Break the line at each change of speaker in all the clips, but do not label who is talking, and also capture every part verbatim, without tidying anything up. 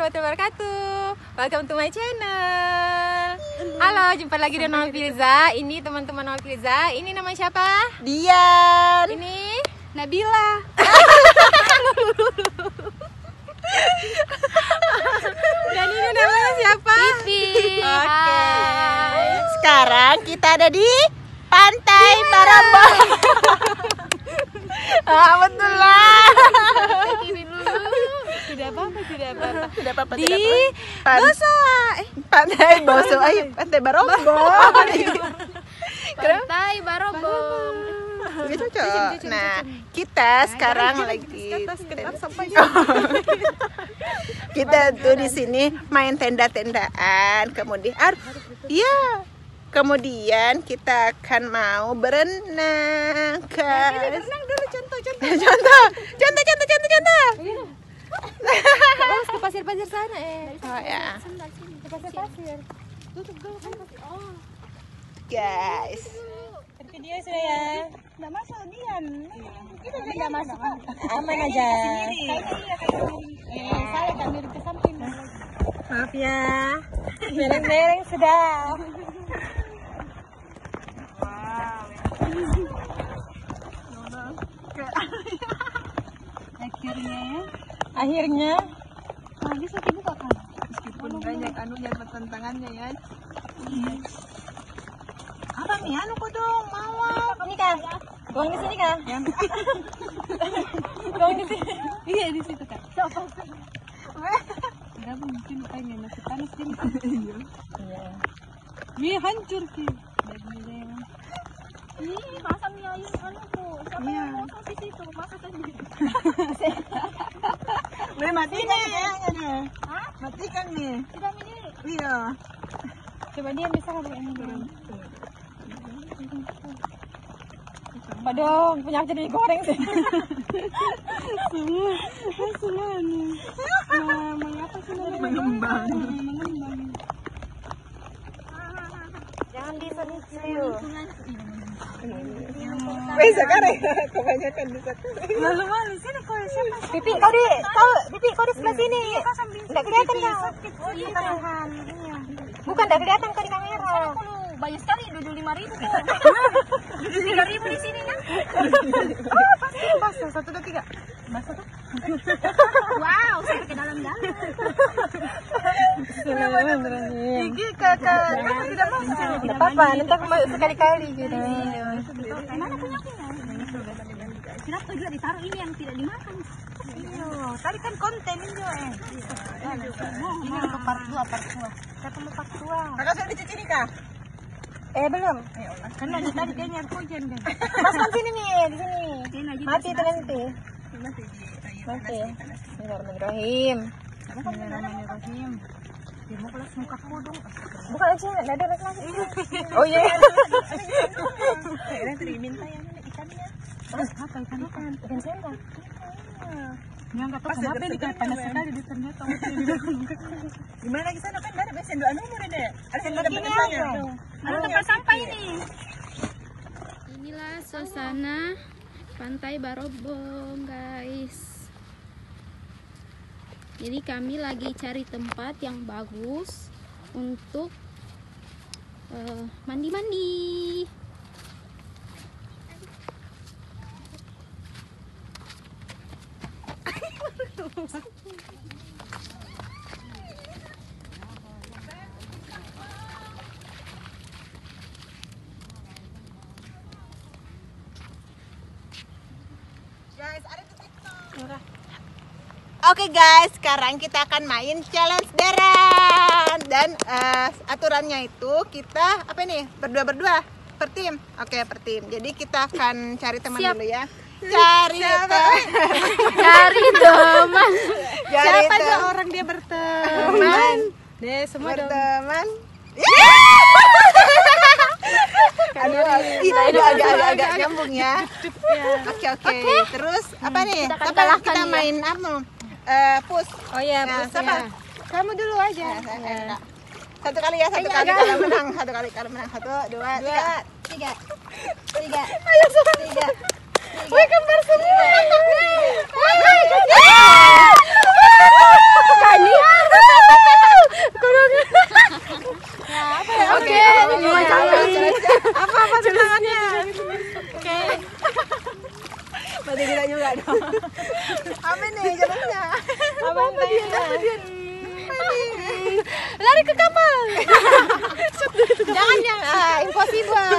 warahmatullahi wabarakatuh. Welcome to my channel. Halo, jumpa lagi dengan Mama Filza. Ini teman-teman Mama Filza. Ini nama siapa?
Dian.
Ini Nabila. Dan ini namanya siapa?
Pipi.
Oke.
Okay. Sekarang kita ada di Pantai Barobong. Ah, betul lah.
Tidak apa-apa, tidak apa-apa.
Tidak apa-apa.
Di
Pan
Bosoa. Eh,
Pantai Boso, ayo Pantai Barobong.
Pantai Barobong.
Ini cocok. Nah, kita sekarang lagi kita tuh di sini main tenda-tendaan, kemudian iya. Kemudian kita akan mau berenang, guys.
berenang dulu contoh-contoh.
Contoh, contoh, contoh, contoh, contoh.
Terus ke pasir-pasir sana eh.
Oh ya,
Ke pasir-pasir. Tutup dulu kan pasir. Oh.
guys.
Video sudah ya.
Enggak masuk Dian. Kita
Enggak masuk.
Aman aja.
Eh, saya kan miring ke samping.
Maaf ya. Mereng-mereng sudah.
Akhirnya ya.
Akhirnya
Nah, bisa dibuka kan?
Meskipun banyak anunya pertentangannya ya. Apa nih anu kok dong mau?
ini kan. Buang di sini kan? Buang di sini.
Iya di situ kan. Enggak mungkin pengen masih panas gini.
Iya.
Iya.
Wih, hancur sih. Ih, masa mie ayam anu tuh. Siapa yang mau di situ? Masa tadi.
Boleh matikan ya, ada.
Hah?
Matikan nih.
Sudah ini.
Iya.
Coba dia bisa nggak pakai ini dulu? Apa dong? Punya aku jadi goreng sih.
Semua, semua nih. Nah, mengapa sih namanya?
Mengembang.
Mengembang.
Jangan disentuh.
Wih, sekarang kebanyakan di sana.
Malu-malu sini kau siapa?
Pipi, kau di, kau, Pipi, kau di sebelah sini. Nggak kelihatan kau.
Oh iya Tuhan. Iya.
Bukan, nggak kelihatan kau di kamera.
Banyak sekali duduk lima ribu tuh. Duduk lima ribu di sini kan?
Oh, pasti basah. Satu, dua, tiga.
Basah tuh. Wow, sampai ke dalam-dalam.
Gigi kakak, kamu tidak basah.
Nggak apa-apa, nanti aku mau sekali-kali gitu.
Mana punya kenapa juga ditaruh ini yang tidak dimakan?
Iya, tadi kan konten ini eh.
Ini untuk part dua, part dua.
Kata mau part dua. Kakak sudah dicuci nih kak?
Eh, belum.
Karena di tadi kayaknya hujan deh.
Masukkan sini nih, di sini. Mati itu nanti. Mati. Bismillahirrahmanirrahim.
Bismillahirrahmanirrahim. Dia mau kelas muka kudung.
Buka aja, nggak ada lagi. Oh iya.
Kayaknya tadi minta yang ikannya.
Apa ikan ikan?
Ikan sendang.
Ya nggak tahu kenapa ini kayak panas sekali di ternyata.
Gimana lagi sana kan nggak ada sendoan umur deh. Ada sendoan bertanya.
Ada tempat sampah ini. Inilah suasana Pantai Barobong, guys. Jadi kami lagi cari tempat yang bagus untuk uh, mandi-mandi.
Guys, ada di TikTok. Oke guys, sekarang kita akan main challenge darat dan uh, aturannya itu kita apa nih berdua-berdua per tim. Oke per tim. Jadi kita akan cari teman
Siap.
dulu ya. Cari teman.
Cari teman.
Cari
Siapa aja
teman.
orang dia berteman. Deh, semua dong.
Berteman. Aduh, ih, itu agak-agak nyambung ya. Oke oke. Terus apa nih?
Kita akan
Apa
kalahkan
kita
dia.
main apa? Eh, push.
Oh iya,
Nah,
pusnya.
siapa?
Kamu dulu aja.
Ya. Satu kali ya, satu kali kalau menang, satu kali kalau menang. Satu, dua, tiga.
Tiga. Tiga.
Ayo semua.
Tiga.
Wih, kembar semua.
Kani.
Ada kita juga dong. Apa nih jalannya? Apa dia? Apa dia?
Lari ke kapal.
Jangan yang ah, impossible.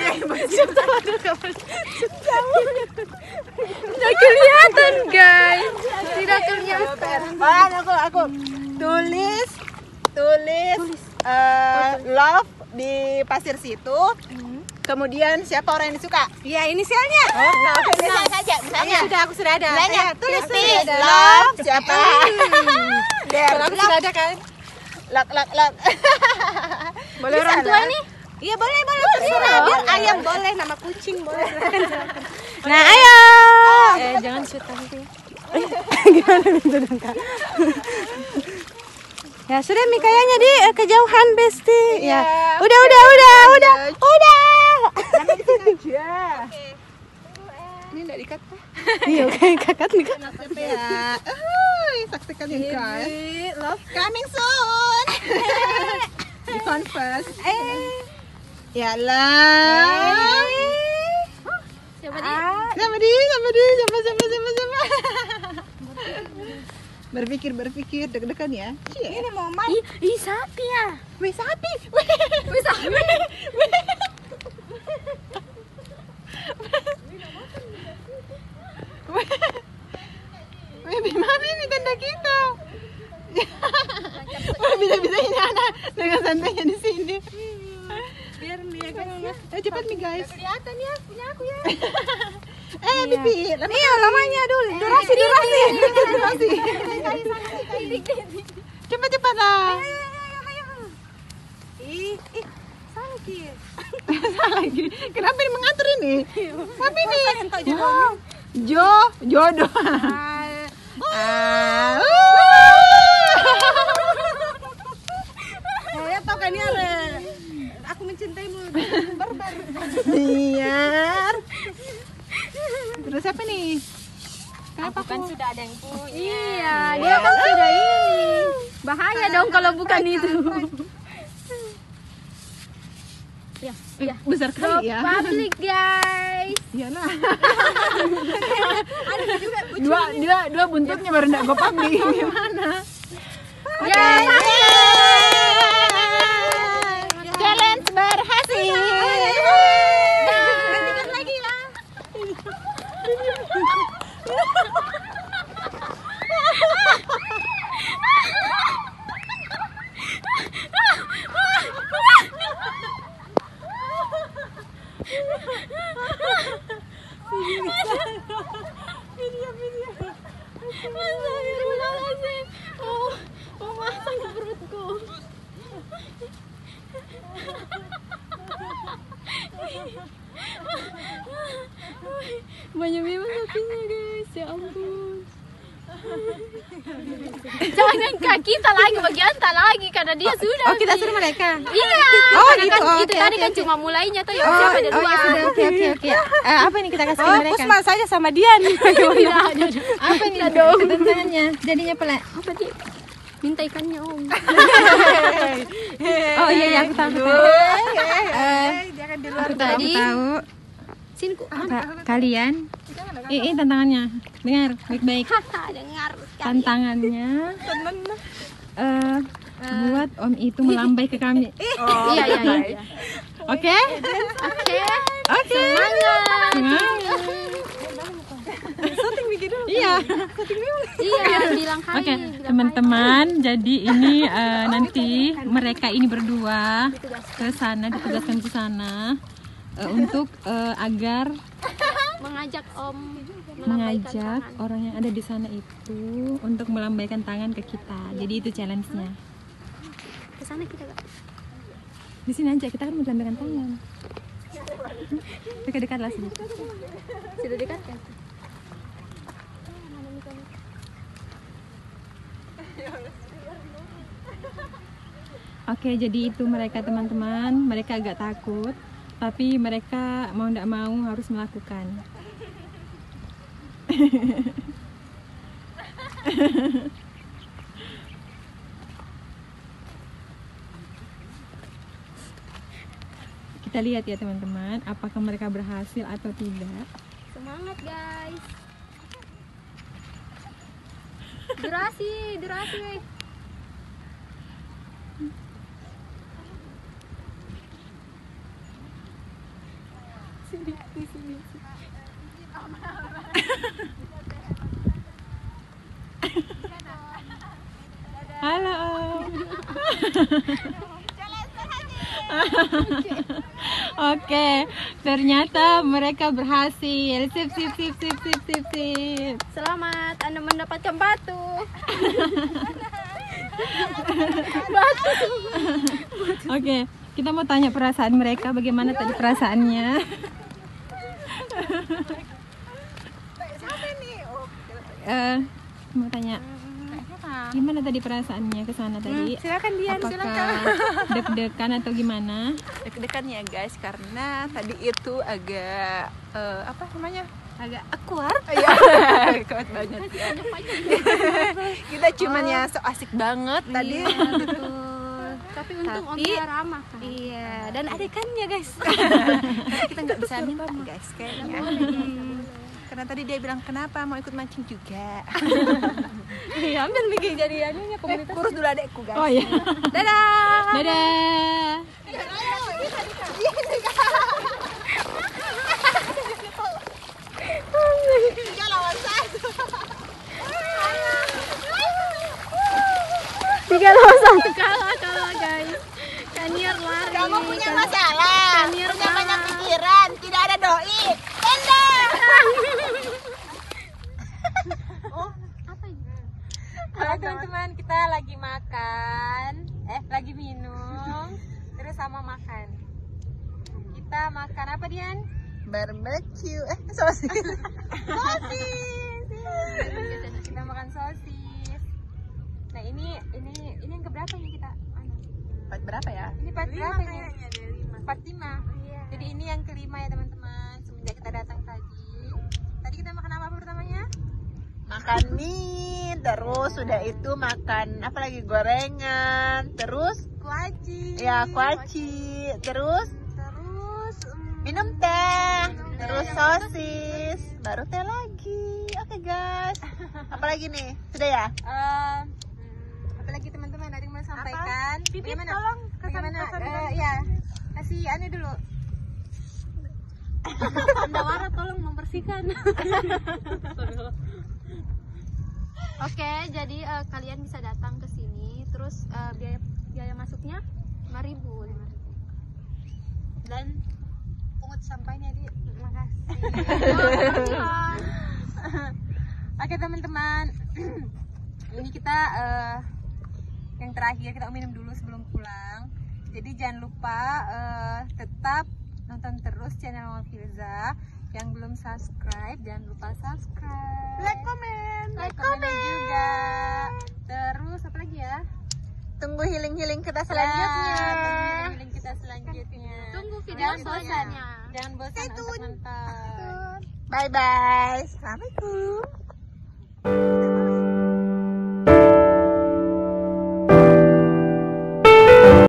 Tidak kelihatan guys. Tidak kelihatan.
Pan, aku aku tulis tulis eh, love di pasir situ. Kemudian siapa orang yang disuka?
Ya inisialnya.
Oh, nah, oke, misalnya saja, misalnya.
Sudah aku sudah ada.
Misalnya,
Saya
tulis
tulis
nih,
ada.
love siapa? Der,
Kalau aku sudah ada kan.
love, love, love.
Boleh
Bisa
orang tua
lah.
nih?
Iya boleh, boleh. Terserah. Biar ayam boleh, nama kucing boleh.
Nah, ayo. Eh, jangan shoot nanti. Gimana itu dong, Kak? Ya sudah Mi kayaknya di eh, kejauhan Besti. Ya. Udah, udah, udah, udah. Udah.
Ini enggak dikat kah?
Iya, oke, kakak nih kan.
Ya. Uy, saksikan ya guys. Love coming soon. Di Converse. Eh. Ya lah.
Siapa dia?
Sama dia, sama dia, sama sama sama sama. Berpikir berpikir deg-degan ya. Ini mau main.
Ih, ih sapi ya.
Wih sapi. Wih sapi. Wih gimana ini tenda kita? Wah bisa-bisa ini anak dengan santainya di sini.
Biar dia kan.
Eh cepat nih guys.
Kelihatan ya punya aku ya.
Eh Bibi,
Iya, lamanya dulu. Durasi, durasi.
durasi. Cepat cepat lah.
Ih, ih, sakit.
Salah lagi. Kenapa ini mengatur ini? Apa ini? Oh, Jo, jodoh. Ah.
Saya tahu kan ya. Aku mencintaimu. Barbar.
Biar. Terus apa nih? Kenapa
Kan
aku?
sudah ada yang punya.
Iya, dia kan sudah ini. Bahaya dong kalau bukan itu.
Ya,
Eh, besar kali ya.
Public guys.
Iyalah. Dua, dua, dua buntutnya baru enggak go public. Gimana?
Ya,
Challenge berhasil.
Gantikan lagi lah. Oh, oh masang ke perutku. Banyak memang sapinya guys, ya ampun. Jangan kak, kita lagi bagian tak lagi karena dia sudah.
Oh, kita suruh mereka.
Iya.
Oh,
Karena
gitu.
kan
Oh,
itu
oke,
tadi
oke,
kan
oke.
cuma mulainya tuh ya.
Oh,
Siapa ada
oh
dua?
ya sudah, oke oke oke. Eh, apa ini kita kasih ke mereka?
Pusma saja sama dia nih.
Tidak ada.
Apa ini ketentuannya? Jadinya pelak.
Apa dia? Minta ikannya om.
Oh iya, iya aku tahu. aku tahu. Eh,
Dia kan di
aku
luar.
tahu, aku
Tadi.
tahu.
Sini ku.
Ka- kalian ini tantangannya, dengar baik-baik.
Haha, dengar.
Tantangannya eh buat om itu melambai ke kami.
Oh, iya iya iya.
Oke?
Oke.
Oke.
Semangat.
Semangat. Iya.
Iya, bilang hai.
Oke,
bilang
teman-teman, jadi ini eh, nanti mereka ini berdua ke sana, ditugaskan ke sana eh, untuk eh, agar
hai. Mengajak om melambaikan
mengajak
tangan.
orang yang ada di sana itu untuk melambaikan tangan ke kita. Jadi itu challenge-nya.
Ke sana kita Kak.
Di sini aja kita kan mau melambaikan tangan. Dekat-dekat lah sini.
Sudah dekat kan?
Oke, jadi itu mereka teman-teman. Mereka agak takut, tapi mereka mau tidak mau harus melakukan. Kita lihat ya teman-teman, apakah mereka berhasil atau tidak.
Semangat guys. Durasi, durasi.
Sini, sini, sini. Halo. Oke, ternyata mereka berhasil. Sip, sip, sip, sip, sip, sip, sip.
Selamat, Anda mendapatkan batu. Batu.
Oke, kita mau tanya perasaan mereka. Bagaimana tadi perasaannya?
Siapa nih? Oh,
Eh, mau tanya. Gimana tadi perasaannya ke sana tadi?
Hmm, silakan Dian,
Apakah
silakan.
deg-degan atau gimana?
Deg-degan ya guys, karena tadi itu agak eh, apa namanya? Agak awkward. Iya. Kuat banget ya. Kita cuman ya so asik banget tadi.
Iya, betul. Tapi untung
Tapi-
Omnya ramah kan.
Iya, dan ada ikannya guys. Kita nggak bisa minta guys kayaknya. Karena tadi dia bilang kenapa mau ikut mancing juga.
Iya, ambil bikin jadi anunya
Eh,
komunitas.
kurus dulu adekku guys.
Oh iya.
Dadah.
Dadah.
Tiga lawan satu.
Tiga lawan satu kalah kalah guys. Kaniar lari.
Kamu punya masalah,
Kaniar
punya banyak
kalah.
pikiran, tidak ada doi. Tendang.
Oh, apa ini?
Halo teman-teman, kita lagi makan, eh lagi minum, terus sama makan. Kita makan apa Dian?
Barbecue, eh sosis.
Sosis. Kita makan sosis. Nah ini ini ini yang keberapa ini kita?
Part berapa ya?
Ini part berapa ini? Part lima. Jadi ini yang kelima ya teman-teman. Semenjak kita datang tadi. Tadi kita makan apa pertamanya?
Makan mie, terus sudah itu makan apa lagi, gorengan, terus
Kuaci.
ya kuaci, terus
Terus mm,
minum teh, terus sosis, baru teh lagi. Oke guys, apalagi nih, sudah ya?
eh, apalagi teman-teman ada yang mau sampaikan?
Pipit,
Bagaimana?
tolong, kesan-
Bagaimana?
kesan-
Eh, ya, kasih anu dulu.
Andawara tolong membersihkan. Oke, jadi eh, kalian bisa datang ke sini, terus eh, biaya biaya masuknya lima ribu.
Dan pungut sampahnya di.
Terima kasih.
Oke teman-teman, ini kita eh, yang terakhir kita minum dulu sebelum pulang. Jadi jangan lupa eh, tetap nonton terus channel Mama Firza. Yang belum subscribe jangan lupa subscribe.
Like, comment,
like, comment juga. Terus apa lagi ya?
Tunggu healing-healing kita
Ya,
selanjutnya.
tunggu healing kita selanjutnya.
Tunggu video
Jangan bosan.
selanjutnya.
Jangan bosan untuk nonton.
Bye bye. Assalamualaikum.